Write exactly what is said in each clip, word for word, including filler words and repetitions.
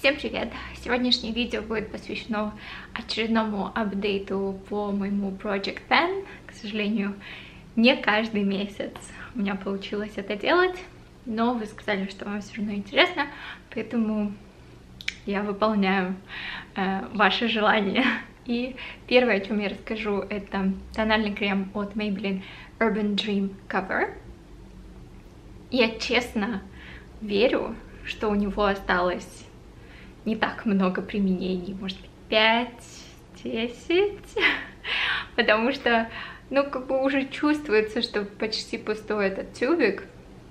Всем привет! Сегодняшнее видео будет посвящено очередному апдейту по моему Project Pen. К сожалению, не каждый месяц у меня получилось это делать, но вы сказали, что вам все равно интересно, поэтому я выполняю э, ваши желания. И первое, о чем я расскажу, это тональный крем от Maybelline Urban Dream Cover. Я честно верю, что у него осталось не так много применений, может быть, пять-десять, потому что, ну, как бы уже чувствуется, что почти пустой этот тюбик.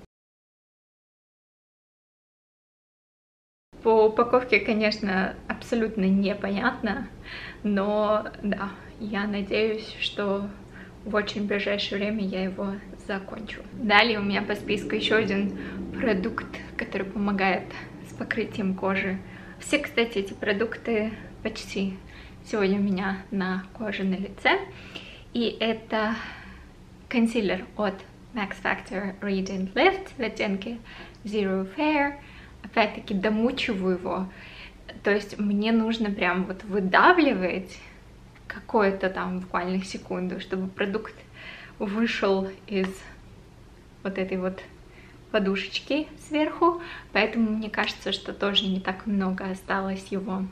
По упаковке, конечно, абсолютно непонятно, но да, я надеюсь, что в очень ближайшее время я его закончу. Далее у меня по списку еще один продукт, который помогает с покрытием кожи. Все, кстати, эти продукты почти сегодня у меня на коже, на лице. И это консилер от Max Factor Radiant Lift в оттенке Zero Fair. Опять-таки домучиваю его. То есть мне нужно прям вот выдавливать какое-то там буквально секунду, чтобы продукт вышел из вот этой вот подушечки сверху, поэтому мне кажется, что тоже не так много осталось его.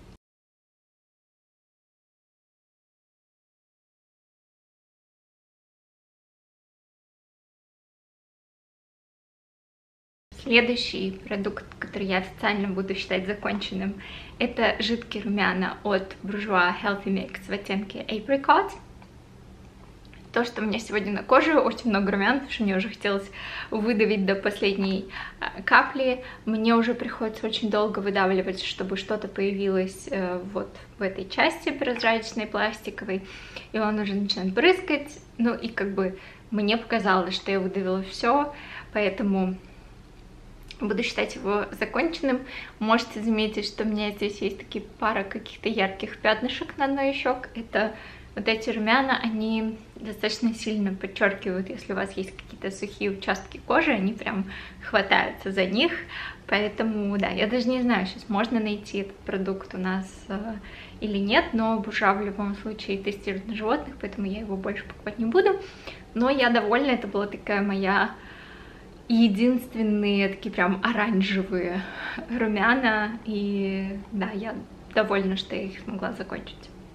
Следующий продукт, который я официально буду считать законченным, это жидкие румяна от Bourjois Healthy Mix в оттенке Apricot. То, что у меня сегодня на коже, очень много румян, потому что мне уже хотелось выдавить до последней капли. Мне уже приходится очень долго выдавливать, чтобы что-то появилось вот в этой части прозрачной, пластиковой. И он уже начинает брызгать. Ну и как бы мне показалось, что я выдавила все, поэтому буду считать его законченным. Можете заметить, что у меня здесь есть такие пара каких-то ярких пятнышек на одной из щек. Это вот эти румяна, они достаточно сильно подчеркивают, если у вас есть какие-то сухие участки кожи, они прям хватаются за них. Поэтому, да, я даже не знаю, сейчас можно найти этот продукт у нас э, или нет, но Bourjois в любом случае тестирует на животных, поэтому я его больше покупать не буду. Но я довольна, это была такая моя единственные такие прям оранжевые румяна, и да, я довольна, что я их смогла закончить.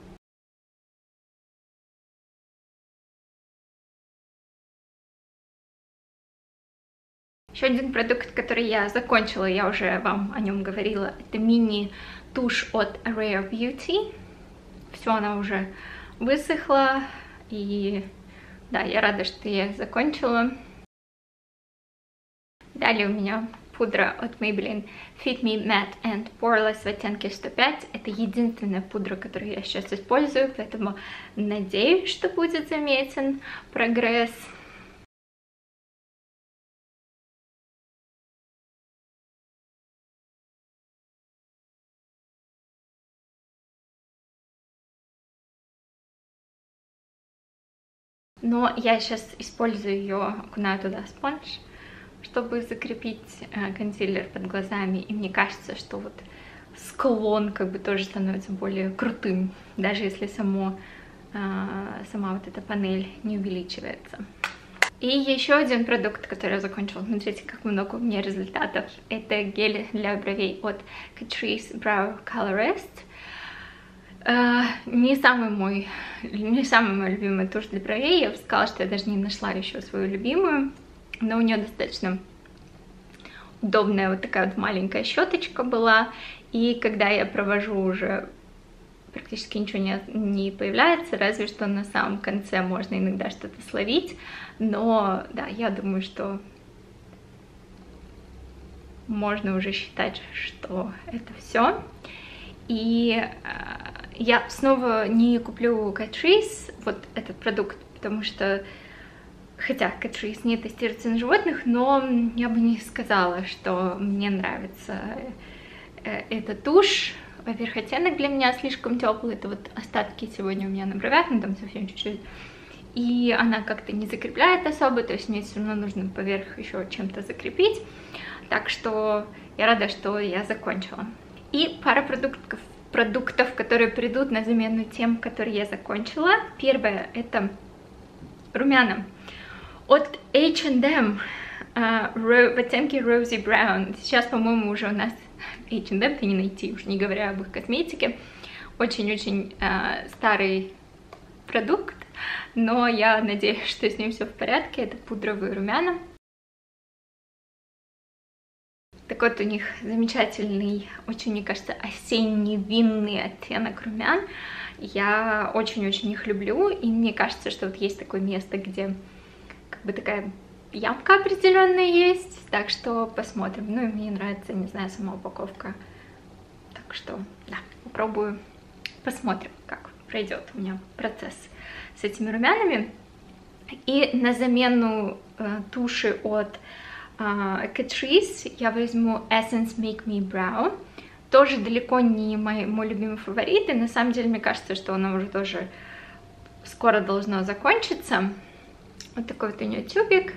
Еще один продукт, который я закончила, я уже вам о нем говорила, это мини-тушь от Rare Beauty. Все, она уже высохла, и да, я рада, что я закончила. Далее у меня пудра от Maybelline Fit Me Matte and Poreless в оттенке сто пять. Это единственная пудра, которую я сейчас использую, поэтому надеюсь, что будет заметен прогресс. Но я сейчас использую ее, окунаю туда спонж, чтобы закрепить э, консилер под глазами, и мне кажется, что вот склон как бы тоже становится более крутым, даже если само, э, сама вот эта панель не увеличивается. И еще один продукт, который я закончила, смотрите, как много у меня результатов, это гель для бровей от Catrice Brow Colorist. Uh, не самый мой, не самый мой любимый тушь для бровей. Я бы сказала, что я даже не нашла еще свою любимую, но у нее достаточно удобная вот такая вот маленькая щеточка была, и когда я провожу уже практически ничего не, не появляется, разве что на самом конце можно иногда что-то словить, но да, я думаю, что можно уже считать, что это все. И я снова не куплю Catrice, вот этот продукт, потому что, хотя Catrice не тестируется на животных, но я бы не сказала, что мне нравится эта тушь. Во-первых, оттенок для меня слишком теплый, это вот остатки сегодня у меня на бровях, ну там совсем чуть-чуть. И она как-то не закрепляет особо, то есть мне все равно нужно поверх еще чем-то закрепить. Так что я рада, что я закончила. И пара продуктов, продуктов, которые придут на замену тем, которые я закончила. Первое — это румяна от эйч энд эм uh, в оттенке Rosy Brown. Сейчас, по-моему, уже у нас эйч энд эм-то не найти, уж не говоря об их косметике. Очень-очень uh, старый продукт, но я надеюсь, что с ним все в порядке. Это пудровые румяна. Такой вот у них замечательный, очень, мне кажется, осенний винный оттенок румян. Я очень-очень их люблю, и мне кажется, что вот есть такое место, где как бы такая ямка определенная есть, так что посмотрим. Ну и мне нравится, не знаю, сама упаковка, так что, да, попробую, посмотрим, как пройдет у меня процесс с этими румянами. И на замену э, туши от э, Catrice я возьму Essence Make Me Brow. Тоже далеко не мой, мой любимый фаворит, и на самом деле мне кажется, что оно уже тоже скоро должно закончиться. Вот такой вот у нее тюбик.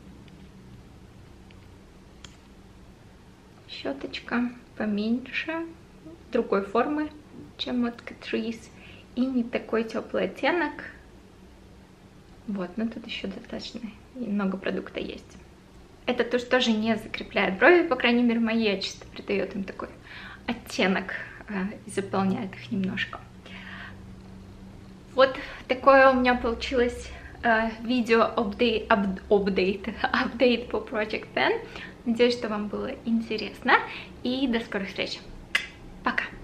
Щеточка поменьше, другой формы, чем от Catrice, и не такой теплый оттенок. Вот, но тут еще достаточно много продукта есть. Это тушь тоже не закрепляет брови, по крайней мере мои, а чисто придает им такой оттенок и заполняет их немножко. Вот такое у меня получилось э, видео апдейт, апдейт, апдейт по Project Pen. Надеюсь, что вам было интересно, и до скорых встреч. Пока!